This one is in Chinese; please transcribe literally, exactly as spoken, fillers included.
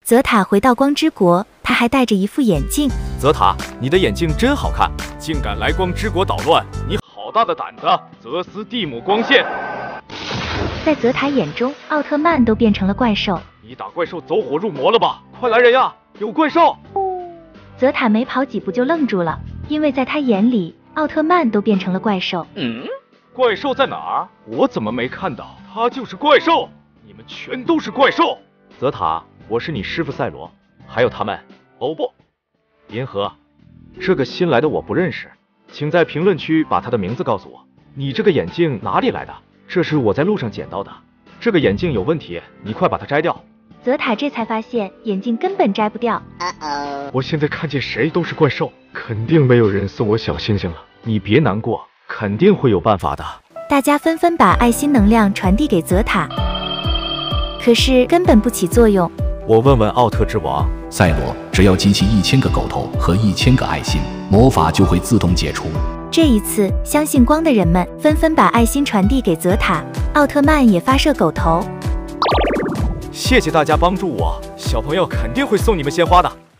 泽塔回到光之国，他还戴着一副眼镜。 泽塔，你的眼镜真好看，竟敢来光之国捣乱！你好大的胆子！泽斯蒂姆光线。 在泽塔眼中，奥特曼都变成了怪兽。 你打怪兽走火入魔了吧？快来人呀！有怪兽！ 泽塔没跑几步就愣住了，因为在他眼里，奥特曼都变成了怪兽。 嗯，怪兽在哪儿？我怎么没看到？他就是怪兽！你们全都是怪兽！泽塔，我是你师傅赛罗，还有他们。哦不，银河，这个新来的我不认识，请在评论区把他的名字告诉我。你这个眼镜哪里来的？这是我在路上捡到的，这个眼镜有问题，你快把它摘掉。 泽塔这才发现眼镜根本摘不掉。 我现在看见谁都是怪兽，肯定没有人送我小星星了。你别难过，肯定会有办法的。 大家纷纷把爱心能量传递给泽塔，可是根本不起作用。 我问问奥特之王赛罗，只要集齐一千个狗头和一千个爱心，魔法就会自动解除。 这一次，相信光的人们纷纷把爱心传递给泽塔，奥特曼也发射狗头。 谢谢大家帮助我，小朋友肯定会送你们鲜花的。